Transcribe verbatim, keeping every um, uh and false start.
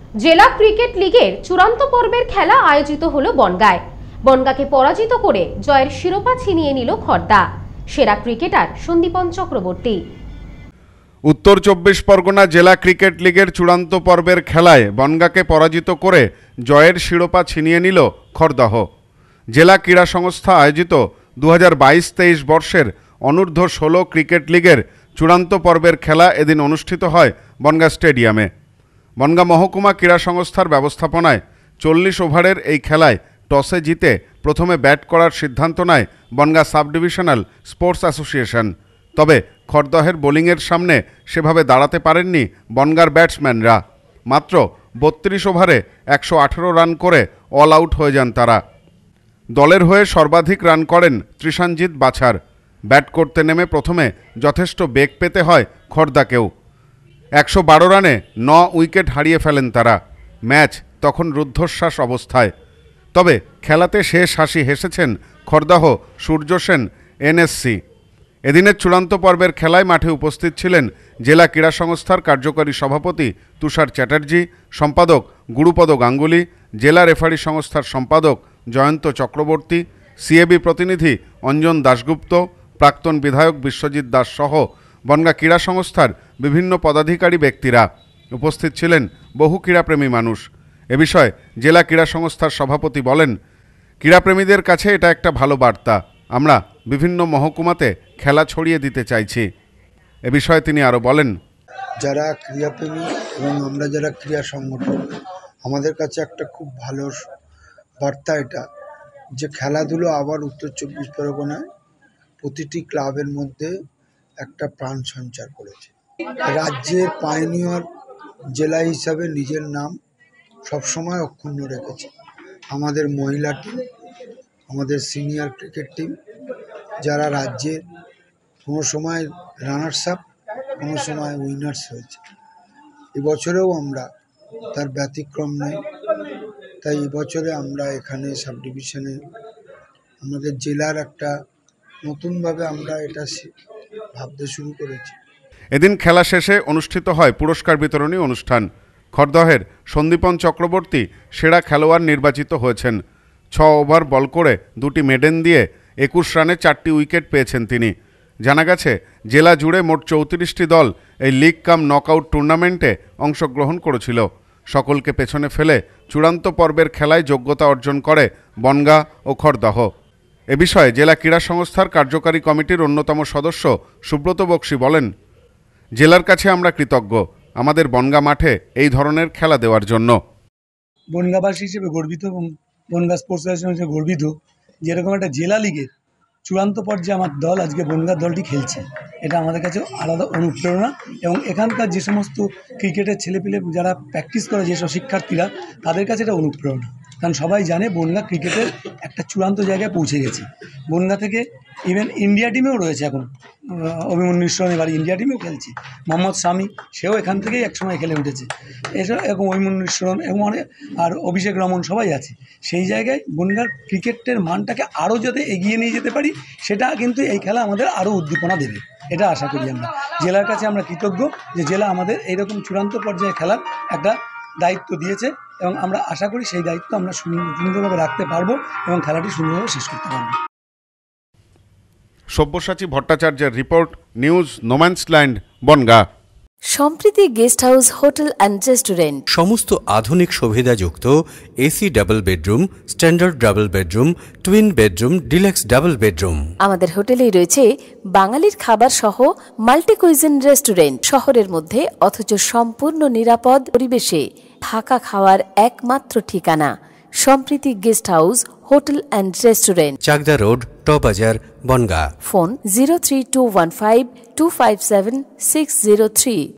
জেলা ক্রিকেট লিগের চূড়ান্ত পর্বের খেলা আয়োজিত হলো বনগাঁয়। বনগাঁকে পরাজিত করে জয়ের শিরোপা ছিনিয়ে নিল খর্দা। সেরা ক্রিকেটার সন্দীপন চক্রবর্তী। উত্তর চব্বিশ পরগনা জেলা ক্রিকেট লিগের চূড়ান্ত পর্বের খেলায় বনগাঁকে পরাজিত করে জয়ের শিরোপা ছিনিয়ে নিল খর্দাহ। জেলা ক্রীড়া সংস্থা আয়োজিত দু হাজার বাইশ তেইশ বর্ষের অনূর্ধ্ব ষোলো ক্রিকেট লিগের চূড়ান্ত পর্বের খেলা এদিন অনুষ্ঠিত হয় বনগাঁ স্টেডিয়ামে। বনগাঁ মহকুমা ক্রীড়া সংস্থার ব্যবস্থাপনায় চল্লিশ ওভারের এই খেলায় টসে জিতে প্রথমে ব্যাট করার সিদ্ধান্ত নেয় Bongaon sub divisional sports association. তবে খর্দাহের বোলিংয়ের সামনে সেভাবে দাঁড়াতে পারেননি বনগাঁর ব্যাটসম্যানরা। মাত্র বত্রিশ ওভারে একশো আঠেরো রান করে অল আউট হয়ে যান তারা। দলের হয়ে সর্বাধিক রান করেন ত্রিশানজিৎ বাছার। ব্যাট করতে নেমে প্রথমে যথেষ্ট বেগ পেতে হয় খর্দাকেও। একশো বারো রানে ন উইকেট হারিয়ে ফেলেন তারা। ম্যাচ তখন রুদ্ধশ্বাস অবস্থায়। তবে খেলাতে শেষ হাসি হেসেছেন খর্দাহ সূর্য সেন এনএসসি। এদিনের চূড়ান্ত পর্বের খেলায় মাঠে উপস্থিত ছিলেন জেলা ক্রীড়া সংস্থার কার্যকরী সভাপতি তুষার চ্যাটার্জি, সম্পাদক গুরুপদ গাঙ্গুলি, জেলা রেফারি সংস্থার সম্পাদক জয়ন্ত চক্রবর্তী, সিএবি প্রতিনিধি অঞ্জন দাশগুপ্ত, প্রাক্তন বিধায়ক বিশ্বজিৎ দাস সহ বনগাঁ ক্রীড়া সংস্থার বিভিন্ন পদাধিকারী ব্যক্তিরা। উপস্থিত ছিলেন বহু ক্রীড়াপ্রেমী মানুষ। এ বিষয়ে জেলা ক্রীড়া সংস্থার সভাপতি বলেন, ক্রীড়াপ্রেমীদের কাছে এটা একটা ভালো বার্তা। আমরা বিভিন্ন মহকুমাতে খেলা ছড়িয়ে দিতে চাইছি। এ বিষয়ে তিনি আরও বলেন, যারা ক্রীড়াপ্রেমী এবং আমরা যারা ক্রীড়া সংগঠন, আমাদের কাছে একটা খুব ভালো বার্তা এটা যে খেলাধুলো আবার উত্তর চব্বিশ পরগনায় প্রতিটি ক্লাবের মধ্যে একটা প্রাণ সঞ্চার করেছে। রাজ্যের পাইনিয়র জেলা হিসাবে নিজের নাম সবসময় অক্ষুণ্ণ রেখেছে। আমাদের মহিলা টিম, আমাদের সিনিয়র ক্রিকেট টিম, যারা রাজ্যের কোনো সময় রানার্স আপ, কোনো সময় উইনার্স হয়েছে। এবছরেও আমরা তার ব্যতিক্রম নেই। তাই এবছরে আমরা এখানে সাব ডিভিশনে আমাদের জেলার একটা নতুনভাবে আমরা এটা ভাবতে শুরু করেছি। এদিন খেলা শেষে অনুষ্ঠিত হয় পুরস্কার বিতরণী অনুষ্ঠান। খর্দাহের সন্দীপন চক্রবর্তী সেরা খেলোয়াড় নির্বাচিত হয়েছেন। ছ ওভার বল করে দুটি মেডেন দিয়ে একুশ রানে চারটি উইকেট পেয়েছেন তিনি। জানা গেছে জেলা জুড়ে মোট চৌত্রিশটি দল এই লিগ কাম নকআউট টুর্নামেন্টে অংশগ্রহণ করেছিল। সকলকে পেছনে ফেলে চূড়ান্ত পর্বের খেলায় যোগ্যতা অর্জন করে বনগাঁ ও খর্দাহ। এ বিষয়ে জেলা ক্রীড়া সংস্থার কার্যকারী কমিটির অন্যতম সদস্য সুব্রত বক্সী বলেন, জেলার কাছে আমরা কৃতজ্ঞ আমাদের বনগাঁ মাঠে এই ধরনের খেলা দেওয়ার জন্য। বনগাঁবাসী হিসেবে গর্বিত এবং বনগাঁ স্পোর্টস অ্যাসোসিয়েশন হিসেবে গর্বিত যে এরকম একটা জেলা লিগের চূড়ান্ত পর্যায়ে আমার দল আজকে বনগাঁ দলটি খেলছে। এটা আমাদের কাছে আলাদা অনুপ্রেরণা এবং এখানকার যে সমস্ত ক্রিকেটের ছেলেপিলে যারা প্র্যাকটিস করে যেসব শিক্ষার্থীরা, তাদের কাছে এটা অনুপ্রেরণা। কারণ সবাই জানে বনগাঁ ক্রিকেটের একটা চূড়ান্ত জায়গায় পৌঁছে গেছে। বনগাঁ থেকে ইভেন ইন্ডিয়া টিমেও রয়েছে, এখন অভিমন্যু মিশ্রণ এবার ইন্ডিয়া টিমেও খেলছে। মোহাম্মদ শামি, সেও এখান থেকেই একসময় খেলে উঠেছে। এসব এবং অভিমন্যু মিশ্রণ এবং অনেক আর অভিষেক রমন সবাই আছে। সেই জায়গায় বনগাঁর ক্রিকেটের মানটাকে আরও যাতে এগিয়ে নিয়ে যেতে পারি, সেটা কিন্তু এই খেলা আমাদের আরও উদ্দীপনা দেবে, এটা আশা করি আমরা। জেলার কাছে আমরা কৃতজ্ঞ যে জেলা আমাদের এইরকম চূড়ান্ত পর্যায়ে খেলার একটা দায়িত্ব দিয়েছে এবং আমরা আশা করি সেই দায়িত্ব আমরা সুন্দরভাবে রাখতে পারবো এবং খেলাটি সুন্দরভাবে শেষ করতে পারবো। সব্যসাচী ভট্টাচার্যের report, news no man's land, Bongaon. Sampriti guest house hotel and restaurant, সমস্ত আধুনিক সুবিধাযুক্ত AC double bedroom, standard double bedroom, twin bedroom, deluxe double bedroom. আমাদের হোটেলেই রয়েছে বাঙালির খাবার সহ মাল্টি কুইজিন রেস্টুরেন্ট। শহরের মধ্যে অথচ সম্পূর্ণ নিরাপদ পরিবেশে থাকা খাওয়ার একমাত্র ঠিকানা Sampriti guest house hotel and restaurant, Chakdaha road, টবাজার, Bongaon. Phone zero three two one five two five seven six zero three.